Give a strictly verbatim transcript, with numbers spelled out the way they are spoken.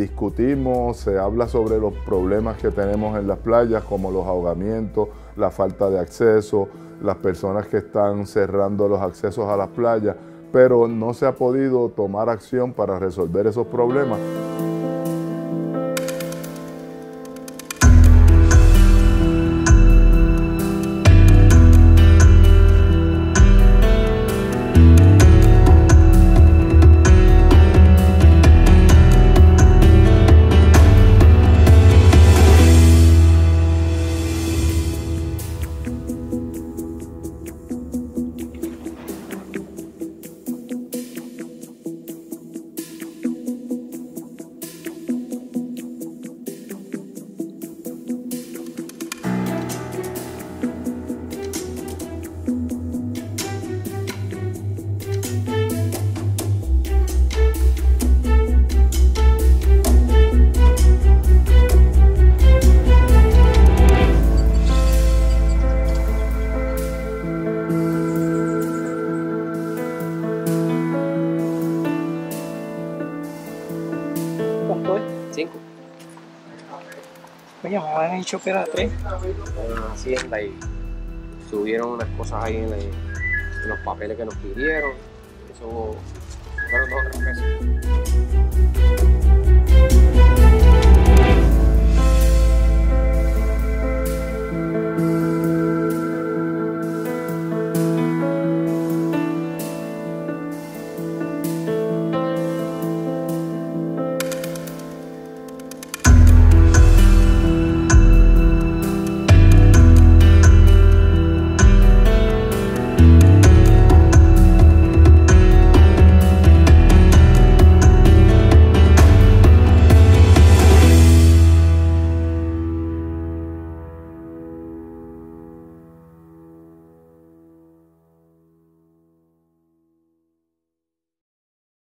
discutimos, se habla sobre los problemas que tenemos en las playas, como los ahogamientos, la falta de acceso, las personas que están cerrando los accesos a las playas, pero no se ha podido tomar acción para resolver esos problemas. ¿Cuánto es? Cinco. Oye, me habían dicho que era tres. En una hacienda y subieron unas cosas ahí en, la- en los papeles que nos pidieron.